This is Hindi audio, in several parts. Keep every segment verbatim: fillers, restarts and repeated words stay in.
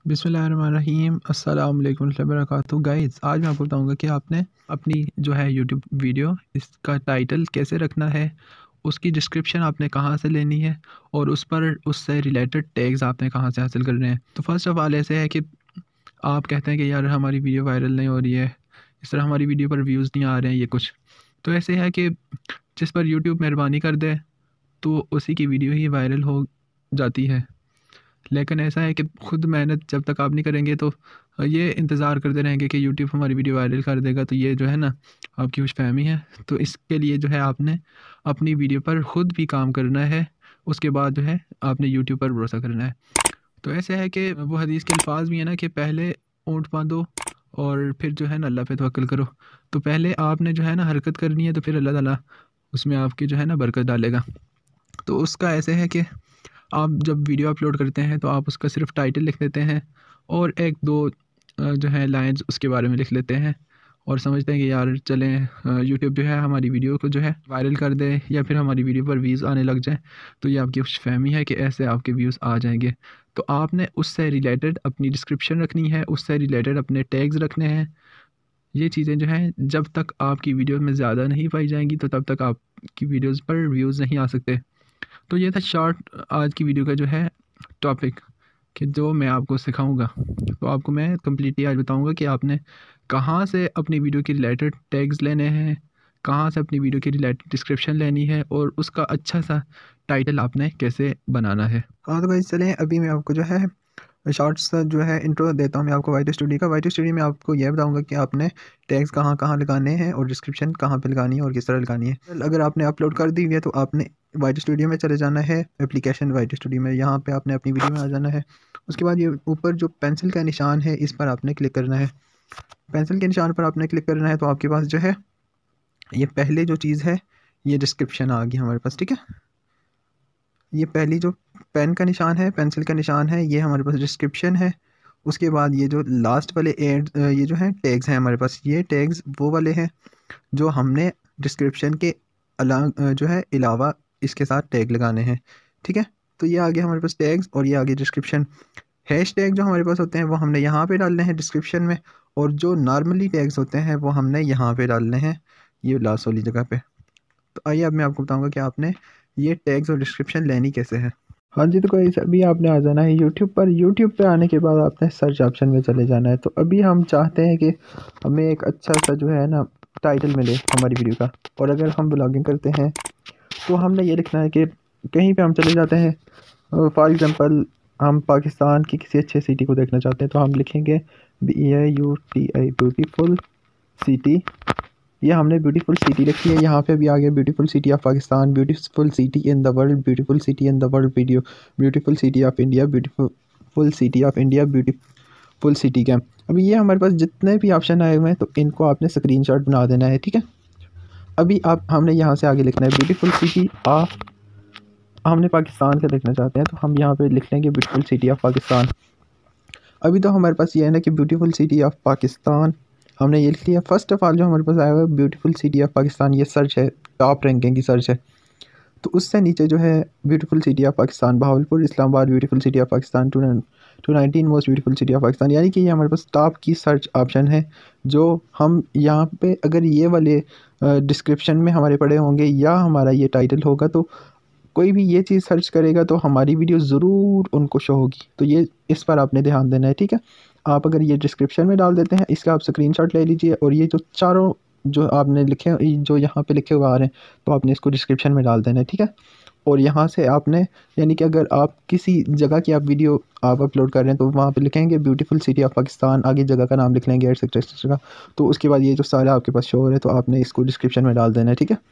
बिस्मिल्लाहिर्रहमानिर्रहीम अस्सलाम वालेकुम रहमतुल्लाहि व बरकातुहू। गाइस, आज मैं आपको बताऊंगा कि आपने अपनी जो है यूट्यूब वीडियो इसका टाइटल कैसे रखना है, उसकी डिस्क्रिप्शन आपने कहाँ से लेनी है और उस पर उससे रिलेटेड टैग्स आपने कहाँ से हासिल करने हैं। तो फर्स्ट ऑफ़ ऑल ऐसे है कि आप कहते हैं कि यार हमारी वीडियो वायरल नहीं हो रही है, इस तरह हमारी वीडियो पर व्यूज़ नहीं आ रहे हैं, ये कुछ तो ऐसे है कि जिस पर यूट्यूब मेहरबानी कर दे तो उसी की वीडियो ही वायरल हो जाती है। लेकिन ऐसा है कि खुद मेहनत जब तक आप नहीं करेंगे तो ये इंतज़ार करते रहेंगे कि यूट्यूब हमारी वीडियो वायरल कर देगा, तो ये जो है ना आपकी खुशफ़हमी है। तो इसके लिए जो है आपने अपनी वीडियो पर ख़ुद भी काम करना है, उसके बाद जो है आपने यूट्यूब पर भरोसा करना है। तो ऐसे है कि वो हदीस के अल्फाज भी है ना कि पहले ऊँट बांधो और फिर जो है ना अल्लाह पे तवक्कुल करो। तो पहले आपने जो है ना हरकत करनी है, तो फिर अल्लाह ताला उसमें आपकी जो है ना बरकत डालेगा। तो उसका ऐसे है कि आप जब वीडियो अपलोड करते हैं तो आप उसका सिर्फ टाइटल लिख देते हैं और एक दो अ, जो है लाइन्स उसके बारे में लिख लेते हैं और समझते हैं कि यार चलें यूट्यूब जो है हमारी वीडियो को जो है वायरल कर दे या फिर हमारी वीडियो पर व्यूज़ आने लग जाएं। तो ये आपकी खुशफ़हमी है कि ऐसे आपके व्यूज़ आ जाएंगे। तो आपने उससे रिलेटेड अपनी डिस्क्रिप्शन रखनी है, उससे रिलेटेड अपने टैग्स रखने हैं। ये चीज़ें जो हैं जब तक आपकी वीडियो में ज़्यादा नहीं पाई जाएंगी तो तब तक आपकी वीडियोज़ पर व्यूज़ नहीं आ सकते। तो ये था शॉर्ट आज की वीडियो का जो है टॉपिक कि जो मैं आपको सिखाऊंगा। तो आपको मैं कम्प्लीटली आज बताऊंगा कि आपने कहाँ से अपनी वीडियो के रिलेटेड टैग्स लेने हैं, कहाँ से अपनी वीडियो की रिलेटेड डिस्क्रिप्शन लेनी है और उसका अच्छा सा टाइटल आपने कैसे बनाना है। हाँ तो गाइस चलें, अभी मैं आपको जो है शॉर्ट्स जो है इंट्रो देता हूँ मैं आपको वाइटी स्टूडियो का। वाइटी स्टूडियो में आपको यह बताऊंगा कि आपने टैग्स कहाँ कहाँ लगाने हैं और डिस्क्रिप्शन कहाँ पे लगानी है और किस तरह लगानी है। अगर आपने अपलोड कर दी हुई है तो आपने वाइटी स्टूडियो में चले जाना है, एप्लीकेशन वाइटी स्टूडियो में, यहाँ पे आपने अपनी वीडियो में आ जाना है। उसके बाद ये ऊपर जो पेंसिल का निशान है इस पर आपने क्लिक करना है। पेंसिल के निशान पर आपने क्लिक करना है तो आपके पास जो है ये पहले जो चीज़ है ये डिस्क्रिप्शन आ गई हमारे पास, ठीक है। ये पहली जो पेन का निशान है, पेंसिल का निशान है, ये हमारे पास डिस्क्रिप्शन है। उसके बाद ये जो लास्ट वाले एड ये जो हैं टैग्स हैं हमारे पास, ये टैग्स वो वाले हैं जो हमने डिस्क्रिप्शन के अला जो है अलावा इसके साथ टैग लगाने हैं, ठीक है। तो ये आगे हमारे पास टैग्स और ये आगे डिस्क्रिप्शन। हैश टैग जो हमारे पास होते हैं वो हमने यहाँ पे डालने हैं डिस्क्रिप्शन में, और जो नॉर्मली टैग्स होते हैं वो हमने यहाँ पे डालने हैं, ये लास्ट वाली जगह पे। तो आइए अब मैं आपको बताऊँगा कि आपने ये टैग्स और डिस्क्रिप्शन लेनी कैसे है। हाँ जी, तो कोई अभी आपने आ जाना है यूट्यूब पर। यूट्यूब पे आने के बाद आपने सर्च ऑप्शन में चले जाना है। तो अभी हम चाहते हैं कि हमें एक अच्छा सा जो है ना टाइटल मिले हमारी वीडियो का, और अगर हम ब्लॉगिंग करते हैं तो हमने ये लिखना है कि कहीं पे हम चले जाते हैं, फॉर एग्ज़ाम्पल हम पाकिस्तान की किसी अच्छे सिटी को देखना चाहते हैं तो हम लिखेंगे B A U T I beautiful city. ये हमने ब्यूटीफुल सिटी रखी है। यहाँ पे भी आ गया beautiful city of Pakistan, beautiful city in the world, beautiful city in the world video, beautiful city of India, beautiful city of India, beautiful city का। अभी ये हमारे पास जितने भी ऑप्शन आए हुए हैं तो इनको आपने स्क्रीनशॉट बना देना है, ठीक है। अभी आप हमने यहाँ से आगे लिखना है ब्यूटीफुल सिटी ऑफ, हमने पाकिस्तान का देखना चाहते हैं तो हम यहाँ पे लिख लेंगे ब्यूटीफुल सिटी ऑफ पाकिस्तान। अभी तो हमारे पास ये है ना कि ब्यूटीफुल सिटी ऑफ पाकिस्तान हमने ये लिख लिया। फर्स्ट ऑफ ऑल जो हमारे पास आया हुआ है ब्यूटीफुल सिटी ऑफ पाकिस्तान, ये सर्च है, टॉप रैंकिंग की सर्च है। तो उससे नीचे जो है beautiful city of Pakistan Bahawalpur Islamabad, beautiful city of Pakistan two two nineteen most beautiful city of Pakistan, यानी कि ये हमारे पास टॉप की सर्च ऑप्शन है। जो हम यहाँ पे अगर ये वाले डिस्क्रिप्शन में हमारे पड़े होंगे या हमारा ये टाइटल होगा तो कोई भी ये चीज़ सर्च करेगा तो हमारी वीडियो ज़रूर उनको शो होगी। तो ये इस पर आपने ध्यान देना है, ठीक है। आप अगर ये डिस्क्रिप्शन में डाल देते हैं, इसका आप स्क्रीनशॉट ले लीजिए, और ये जो चारों जो आपने लिखे जो यहाँ पे लिखे हुए आ रहे हैं तो आपने इसको डिस्क्रिप्शन में डाल देना है, ठीक है। और यहाँ से आपने यानी कि अगर आप किसी जगह की आप वीडियो आप अपलोड कर रहे हैं तो वहाँ पे लिखेंगे ब्यूटीफुल सिटी ऑफ पाकिस्तान, आगे जगह का नाम लिख लेंगे एक्सेट्रा एक्सेट्रा। तो उसके बाद ये जो सारा आपके पास शो हो रहा है तो आपने इसको डिस्क्रिप्शन में डाल देना है, ठीक है।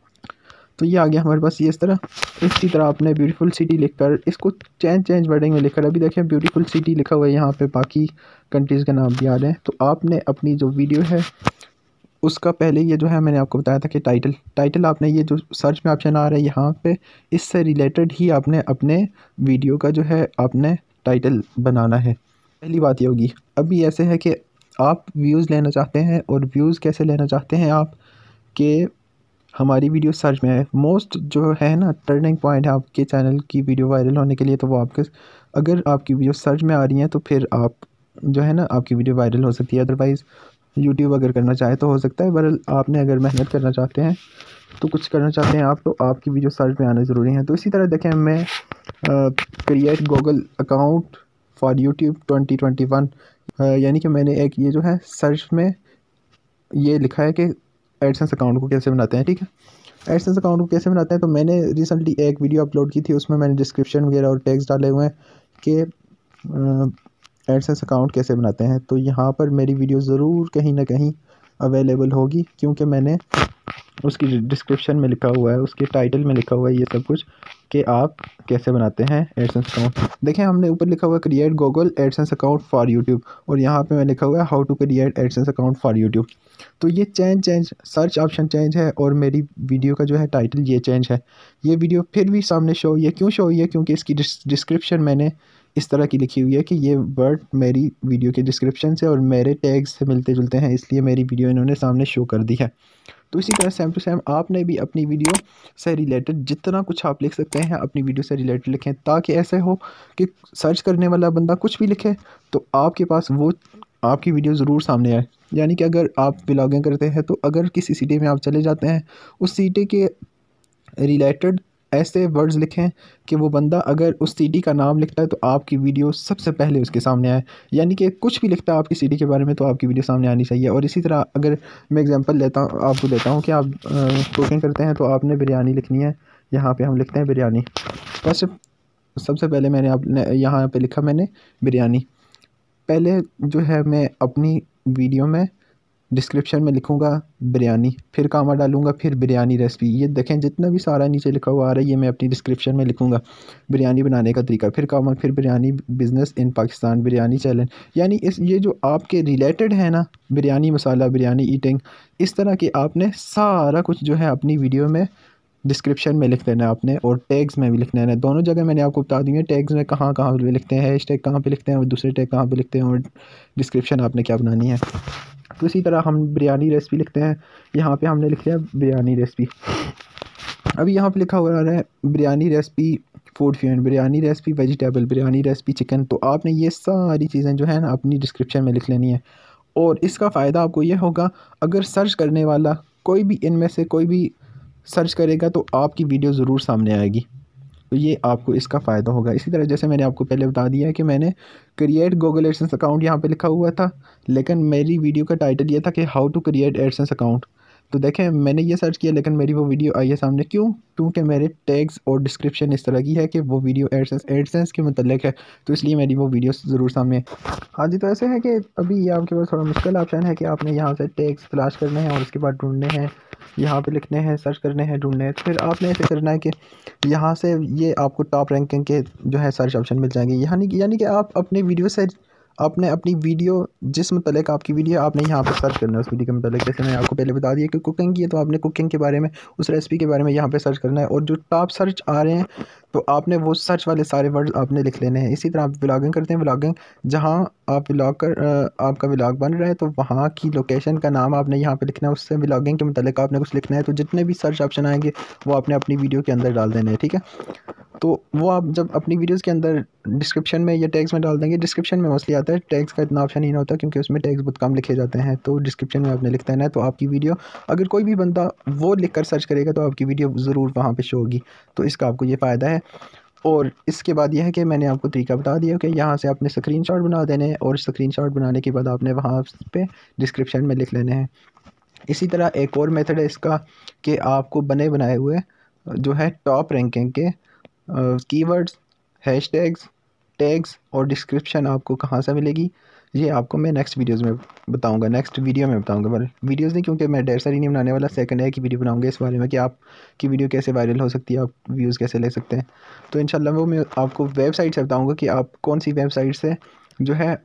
तो ये आ गया हमारे पास ये इस तरह। इसी तरह आपने ब्यूटीफुल सिटी लिखकर इसको चेंज चेंज वर्डिंग में लिखकर, अभी देखिए ब्यूटीफुल सिटी लिखा हुआ है यहाँ पे, बाकी कंट्रीज़ का नाम भी आ रहे हैं। तो आपने अपनी जो वीडियो है उसका पहले ये जो है मैंने आपको बताया था कि टाइटल टाइटल आपने ये जो सर्च में ऑप्शन आ रहा है यहाँ पे, इससे रिलेटेड ही आपने अपने वीडियो का जो है आपने टाइटल बनाना है। पहली बात ये होगी। अभी ऐसे है कि आप व्यूज़ लेना चाहते हैं, और व्यूज़ कैसे लेना चाहते हैं आप कि हमारी वीडियो सर्च में है। मोस्ट जो है ना टर्निंग पॉइंट है आपके चैनल की वीडियो वायरल होने के लिए, तो वो आपके अगर आपकी वीडियो सर्च में आ रही हैं तो फिर आप जो है ना आपकी वीडियो वायरल हो सकती है। अदरवाइज़ यूट्यूब अगर करना चाहे तो हो सकता है, पर आपने अगर मेहनत करना चाहते हैं तो कुछ करना चाहते हैं आप, तो आपकी वीडियो सर्च में आना ज़रूरी है। तो इसी तरह देखें, मैं create Google account for YouTube twenty twenty one, यानी कि मैंने एक ये जो है सर्च में ये लिखा है कि एडसेंस अकाउंट को कैसे बनाते हैं। ठीक है, एडसेंस अकाउंट को कैसे बनाते हैं, तो मैंने रिसेंटली एक वीडियो अपलोड की थी, उसमें मैंने डिस्क्रिप्शन वगैरह और टैग्स डाले हुए हैं कि एडसेंस अकाउंट कैसे बनाते हैं। तो यहाँ पर मेरी वीडियो ज़रूर कहीं ना कहीं अवेलेबल होगी, क्योंकि मैंने उसकी डिस्क्रिप्शन में लिखा हुआ है, उसके टाइटल में लिखा हुआ है ये सब कुछ कि आप कैसे बनाते हैं एडसेंस अकाउंट। देखें, हमने ऊपर लिखा हुआ है create Google AdSense account for YouTube, और यहाँ पे मैं लिखा हुआ है how to create AdSense account for YouTube. तो ये change change search option change है, और मेरी वीडियो का जो है टाइटल ये चेंज है। ये वीडियो फिर भी सामने शो हुई है, क्यों शो हुई है? क्योंकि इसकी डिस्क्रिप्शन मैंने इस तरह की लिखी हुई है कि ये वर्ड मेरी वीडियो के डिस्क्रिप्शन से और मेरे टैग से मिलते जुलते हैं, इसलिए मेरी वीडियो इन्होंने सामने शो कर दी है। तो इसी तरह सेम टू सेम आपने भी अपनी वीडियो से रिलेटेड जितना कुछ आप लिख सकते हैं अपनी वीडियो से रिलेटेड लिखें, ताकि ऐसे हो कि सर्च करने वाला बंदा कुछ भी लिखे तो आपके पास वो आपकी वीडियो ज़रूर सामने आए। यानी कि अगर आप व्लॉगिंग करते हैं तो अगर किसी सिटी में आप चले जाते हैं, उस सिटी के रिलेटेड ऐसे वर्ड्स लिखें कि वो बंदा अगर उस सिटी का नाम लिखता है तो आपकी वीडियो सबसे पहले उसके सामने आए। यानी कि कुछ भी लिखता है आपकी सिटी के बारे में तो आपकी वीडियो सामने आनी चाहिए। और इसी तरह अगर मैं एग्जांपल लेता हूँ आपको देता हूँ कि आप कुकिंग करते हैं तो आपने बिरयानी लिखनी है। यहाँ पे हम लिखते हैं बिरयानी। बस सबसे पहले मैंने आपने यहाँ पे लिखा मैंने बिरयानी। पहले जो है मैं अपनी वीडियो में डिस्क्रिप्शन में लिखूँगा बिरयानी, फिर कामा डालूँगा, फिर बिरयानी रेसिपी। ये देखें जितना भी सारा नीचे लिखा हुआ आ रहा है ये मैं अपनी डिस्क्रिप्शन में लिखूँगा बिरयानी बनाने का तरीका, फिर कामा, फिर biryani business in Pakistan, biryani challenge. यानी इस ये जो आपके रिलेटेड है ना, बिरयानी मसाला, बिरयानी ईटिंग, इस तरह के आपने सारा कुछ जो है अपनी वीडियो में डिस्क्रिप्शन में लिख देना है आपने, और टैग्स में भी लिखना है। दोनों जगह मैंने आपको बता दी है टैग्स में कहाँ कहाँ पे लिखते हैं, हैश टैग कहाँ पे लिखते हैं और दूसरे टैग कहाँ पे लिखते हैं, और डिस्क्रिप्शन आपने क्या बनानी है। तो इसी तरह हम बिरयानी रेसिपी लिखते हैं, यहाँ पे हमने लिख लिया बिरयानी रेसिपी। अभी यहाँ पे लिखा हुआ है biryani recipe food fusion, biryani recipe vegetable, biryani recipe chicken. तो आपने ये सारी चीज़ें जो है ना अपनी डिस्क्रिप्शन में लिख लेनी है। और इसका फ़ायदा आपको ये होगा, अगर सर्च करने वाला कोई भी इनमें से कोई भी सर्च करेगा तो आपकी वीडियो ज़रूर सामने आएगी। तो ये आपको इसका फ़ायदा होगा। इसी तरह जैसे मैंने आपको पहले बता दिया है कि मैंने क्रिएट गूगल एडसेंस अकाउंट यहाँ पे लिखा हुआ था, लेकिन मेरी वीडियो का टाइटल ये था कि how to create AdSense account. तो देखें मैंने ये सर्च किया लेकिन मेरी वो वीडियो आई है सामने। क्यों? क्योंकि मेरे टैग्स और डिस्क्रिप्शन इस तरह की है कि वो वीडियो एडसेंस एडसेंस के मतलब है, तो इसलिए मेरी वो वीडियो ज़रूर सामने है। हाँ जी, तो ऐसे है कि अभी ये आपके पास थोड़ा मुश्किल ऑप्शन है कि आपने यहाँ से टैग्स तलाश करने हैं और उसके बाद ढूंढने हैं, यहाँ पे लिखने हैं, सर्च करने हैं, ढूंढने हैं। तो फिर आपने ऐसे करना है कि यहाँ से ये आपको टॉप रैंकिंग के जो है सर्च ऑप्शन मिल जाएंगे। यानी कि यानी कि आप अपने वीडियो से आपने अपनी वीडियो जिस मतलब आपकी वीडियो आपने यहाँ पे सर्च करना है उस वीडियो के मतलब। जैसे मैंने आपको पहले बता दिया कि कुकिंग की है तो आपने कुकिंग के बारे में, उस रेसिपी के बारे में यहाँ पे सर्च करना है, और जो टॉप सर्च आ रहे हैं तो आपने वो सर्च वाले सारे वर्ड आपने लिख लेने हैं। इसी तरह आप व्लॉगिंग करते हैं, व्लॉगिंग जहाँ आप व्लॉग कर आपका व्लॉग बन रहा है तो वहाँ की लोकेशन का नाम आपने यहाँ पे लिखना है, उससे व्लॉगिंग के मतलब आपने कुछ लिखना है। तो जितने भी सर्च ऑप्शन आएंगे वो आपने अपनी वीडियो के अंदर डाल देने हैं। ठीक है, तो वो आप जब अपनी वीडियोस के अंदर डिस्क्रिप्शन में या टैग्स में डाल देंगे, डिस्क्रिप्शन में मोस्टली आता है, टैग्स का इतना ऑप्शन ही नहीं होता क्योंकि उसमें टैग्स बहुत कम लिखे जाते हैं। तो डिस्क्रिप्शन में आपने लिख देना है, तो आपकी वीडियो अगर कोई भी बंदा वो लिख कर सर्च करेगा तो आपकी वीडियो ज़रूर वहाँ पे शो होगी। तो इसका आपको ये फ़ायदा है। और इसके बाद यह है कि मैंने आपको तरीका बता दिया कि यहाँ से आपने स्क्रीनशॉट बना देने हैं, और स्क्रीनशॉट बनाने के बाद आपने वहाँ पे डिस्क्रिप्शन में लिख लेने हैं। इसी तरह एक और मेथड है इसका कि आपको बने बनाए हुए जो है टॉप रैंकिंग के कीवर्ड्स, हैशटैग्स, टैग्स और डिस्क्रिप्शन आपको कहाँ से मिलेगी, ये आपको मैं नेक्स्ट वीडियोस में बताऊंगा, नेक्स्ट वीडियो में बताऊंगा। पर वीडियोस नहीं, क्योंकि मैं ढेर सारी नहीं बनाने वाला, सेकंड है कि वीडियो बनाऊंगा इस बारे में कि आपकी वीडियो कैसे वायरल हो सकती है, आप व्यूज़ कैसे ले सकते हैं। तो इंशाल्लाह वो मैं आपको वेबसाइट से बताऊँगा कि आप कौन सी वेबसाइट से जो है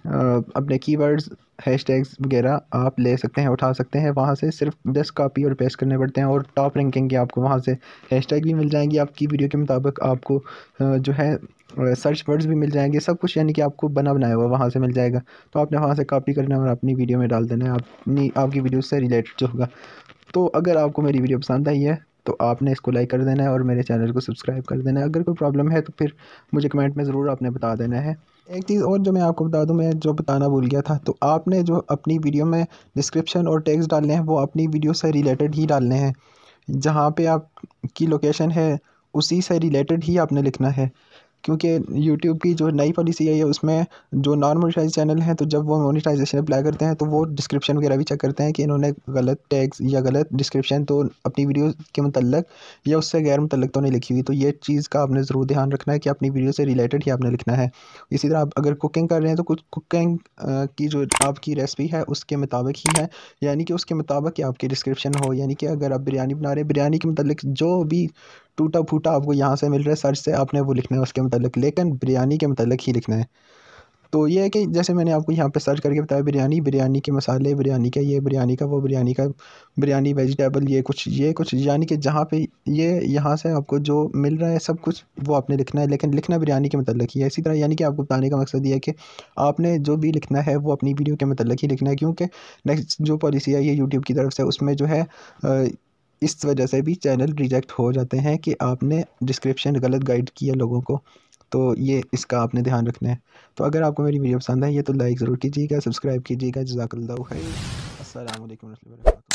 अपने कीवर्ड्स, हैशटैग्स वगैरह आप ले सकते हैं, उठा सकते हैं। वहाँ से सिर्फ जस्ट कॉपी और पेस्ट करने पड़ते हैं, और टॉप रैंकिंग के आपको वहाँ से हैशटैग भी मिल जाएंगी आपकी वीडियो के मुताबिक, आपको जो है सर्च वर्ड्स भी मिल जाएंगे, सब कुछ यानी कि आपको बना बनाया हुआ वहाँ से मिल जाएगा। तो आपने वहाँ से कॉपी करना है और अपनी वीडियो में डाल देना है, अपनी आपकी वीडियो से रिलेटेड जो होगा। तो अगर आपको मेरी वीडियो पसंद आई है तो आपने इसको लाइक कर देना है और मेरे चैनल को सब्सक्राइब कर देना है। अगर कोई प्रॉब्लम है तो फिर मुझे कमेंट में ज़रूर आपने बता देना है। एक चीज़ और जो मैं आपको बता दूं, मैं जो बताना भूल गया था, तो आपने जो अपनी वीडियो में डिस्क्रिप्शन और टैग्स डालने हैं वो अपनी वीडियो से रिलेटेड ही डालने हैं। जहाँ पे आपकी लोकेशन है उसी से रिलेटेड ही आपने लिखना है, क्योंकि यूट्यूब की जो नई पॉलिसी है उसमें जो नॉन मोनेटाइज चैनल हैं तो जब वो मोनेटाइजेशन अप्लाई करते हैं तो वो डिस्क्रिप्शन वगैरह भी चेक करते हैं कि इन्होंने गलत टैग्स या गलत डिस्क्रिप्शन तो अपनी वीडियो के मतलब या उससे गैर मुतल्लिक तो नहीं लिखी हुई। तो ये चीज़ का आपने ज़रूर ध्यान रखना है कि अपनी वीडियो से रिलेटेड ही आपने लिखना है। इसी तरह आप अगर कुकिंग कर रहे हैं तो कुछ कुकिंग की जो आपकी रेसिपी है उसके मुताबिक ही है, यानी कि उसके मुताबिक ही आपकी डिस्क्रिप्शन हो। यानी कि अगर आप बिरयानी बना रहे हैं, बिरयानी के मतलब जो भी टूटा फूटा आपको यहाँ से मिल रहा है सर्च से, आपने वो लिखना है उसके मतलब, लेकिन बिरयानी के मतलब ही लिखना है। तो ये है कि जैसे मैंने आपको यहाँ पे सर्च करके बताया बिरयानी, बिरयानी के मसाले, बिरयानी का ये, बिरयानी का वो, बिरयानी का बिरयानी वेजिटेबल, ये कुछ ये कुछ, यानी कि जहाँ पे ये यहाँ से आपको जो मिल रहा है सब कुछ वो आपने लिखना है, लेकिन लिखना बिरयानी के मतलब ही है। इसी तरह यानी कि आपको बताने का मकसद ये है कि आपने जो भी लिखना है वो अपनी वीडियो के मतलब ही लिखना है, क्योंकि नेक्स्ट जो पॉलिसी है ये यूट्यूब की तरफ से, उसमें जो है इस वजह से भी चैनल रिजेक्ट हो जाते हैं कि आपने डिस्क्रिप्शन गलत गाइड किया लोगों को। तो ये इसका आपने ध्यान रखना है। तो अगर आपको मेरी वीडियो पसंद है ये तो लाइक ज़रूर कीजिएगा, सब्सक्राइब कीजिएगा। जज़ाकल्लाहु खैर। अस्सलाम वालेकुम।